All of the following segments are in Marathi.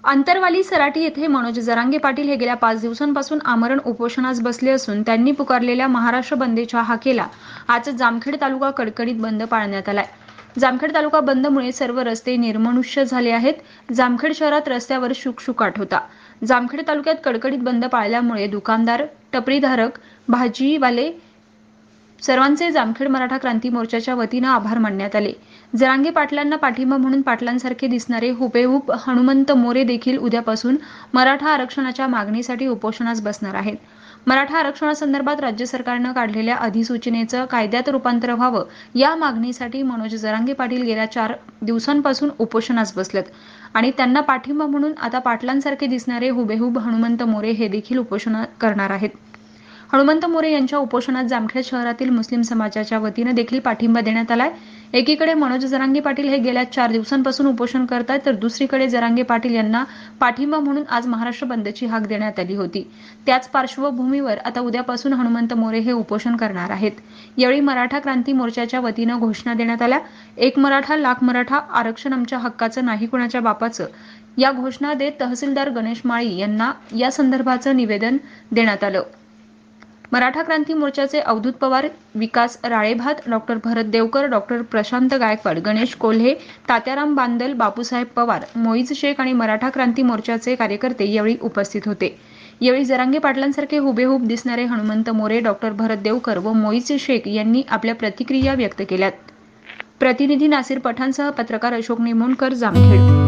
आंतरवाली सराटी येथे मनोज जरांगे पाटील हे गेल्या 5 दिवसांपासून आमरण उपोषणास बसले असून त्यांनी पुकारलेल्या महाराष्ट्र बंदच्या हाकेला आज जामखेड तालुका कडकडीत बंद पाळण्यात आलाय। जामखेड तालुका बंदमुळे सर्व रस्ते निर्मनुष्य झाले आहेत। जामखेड शहरात रस्त्यावर शुकशुकाट होता। जामखेड तालुक्यात कडकडीत बंद पाळल्यामुळे दुकानदार, टपरीधारक, भाजीवाले सर्वांचे जामखेड मराठा क्रांती मोर्चाच्या वतीने आभार मानण्यात आले। जरांगे पाटलांना पाठिंबा म्हणून पाटलांसारखे दिसणारे हुबेहूब हनुमंत मोरे देखील उद्यापासून मराठा आरक्षणाच्या मागणीसाठी उपोषणास बसणार आहेत। मराठा आरक्षणासंदर्भात राज्य सरकारने काढलेल्या अधिसूचनेचं कायद्यात रूपांतर व्हावं या मागणीसाठी मनोज जरांगे पाटील गेल्या 4 दिवसांपासून उपोषणास बसलेत आणि त्यांना पाठिंबा म्हणून आता पाटलांसारखे दिसणारे हुबेहूब हनुमंत मोरे हे देखील उपोषण करणार आहेत। हनुमंत मोरे यांच्या उपोषणात जामखेड शहरातील मुस्लिम समाजाच्या वतीने देखील पाठिंबा देण्यात आलाय। एकीकडे मनोज जरांगे पाटील हे गेल्या 4 दिवसांपासून उपोषण करतात तर दुसरीकडे जरांगे पाटील यांना पाठिंबा म्हणून आज महाराष्ट्र बंदची हाक देण्यात आली होती। त्याच पार्श्वभूमीवर आता उद्यापासून हनुमंत मोरे हे उपोषण करणार आहेत। यावेळी मराठा क्रांती मोर्चाच्या वतीने घोषणा देण्यात आल्या। एक मराठा लाख मराठा, आरक्षण आमच्या हक्काचं नाही कुणाच्या बापाचं या घोषणा देत तहसीलदार गणेश माळी यांना या संदर्भाचं निवेदन देण्यात आलं। मराठा क्रांती मोर्चाचे अवधूत पवार, विकास राळेभात, डॉक्टर भरत देवकर, डॉक्टर प्रशांत गायकवाड, गणेश कोल्हे, तात्याराम बांदल, बापूसाहेब पवार, मोईज शेख आणि मराठा क्रांती मोर्चाचे कार्यकर्ते यावेळी उपस्थित होते। यावेळी जरांगे पाटलांसारखे हुबेहूब दिसणारे हनुमंत मोरे, डॉक्टर भरत देवकर व मोईज शेख यांनी आपल्या प्रतिक्रिया व्यक्त केल्यात। प्रतिनिधी नासिर पठाणसह पत्रकार अशोक निमोणकर, जामखेड।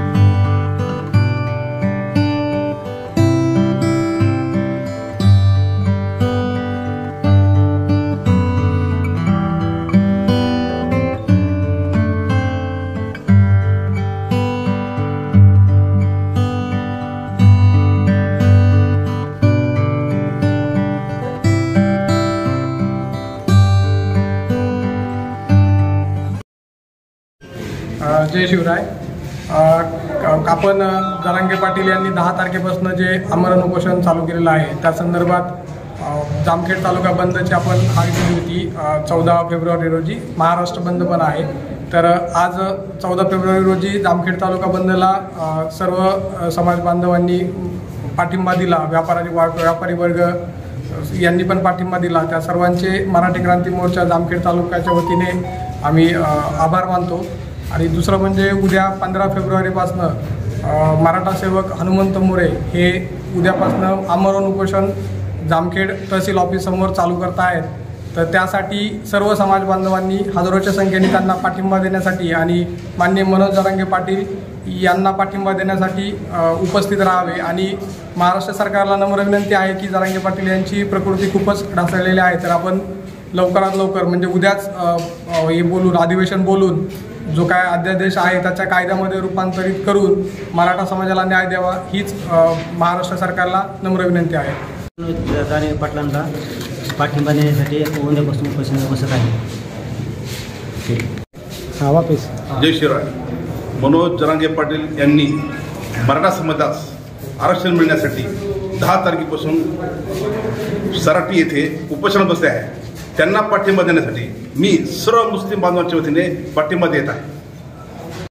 जय शिवराय। आपण जरांगे पाटील यांनी 10 तारखेपासून जे आमरण उपोषण चालू केलेलं आहे त्या संदर्भात जामखेड तालुका बंदची आपण हाक दिली होती 14 फेब्रुवारी रोजी। महाराष्ट्र बंद पण आहे। तर आज 14 फेब्रुवारी रोजी जामखेड तालुका बंदला सर्व समाज बांधवांनी पाठिंबा दिला। व्यापारी वर्ग यांनी पण पाठिंबा दिला। त्या सर्वांचे मराठी क्रांती मोर्चा जामखेड तालुक्याच्या वतीने आम्ही आभार मानतो। आणि दुसरं म्हणजे उद्या 15 फेब्रुवारीपासनं मराठा सेवक हनुमंत मोरे हे उद्यापासनं आमरण उपोषण जामखेड तहसील ऑफिस समोर चालू करत आहेत। तर त्यासाठी सर्व समाज बांधवांनी हजारोच्या संख्येने त्यांना पाठिंबा देण्यासाठी आणि माननीय मनोज जरांगे पाटील यांना पाठिंबा देण्यासाठी उपस्थित राहावे। आणि महाराष्ट्र सरकारला नम्र विनंती आहे की जरांगे पाटील यांची प्रकृती खूपच ढासळलेली आहे। तर आपण लवकरात लवकर म्हणजे उद्याच हे बोलून अधिवेशन बोलून जो काय अध्यादेश आहे त्याच्या कायद्यामध्ये रूपांतरित करून मराठा समाजाला न्याय द्यावा हीच महाराष्ट्र सरकारला नम्र विनंती आहे। जरांगे पाटलांना पाठिंबा देण्यासाठी उद्यापासून उपोषण बसत आहे। जय शिवराय। मनोज जरांगे पाटील यांनी मराठा समाजास आरक्षण मिळण्यासाठी 10 तारखेपासून सराटी येथे उपोषण बसले आहे। त्यांना पाठिंबा देण्यासाठी मी सर्व मुस्लिम बांधवांच्या वतीने पाठिंबा देत आहे।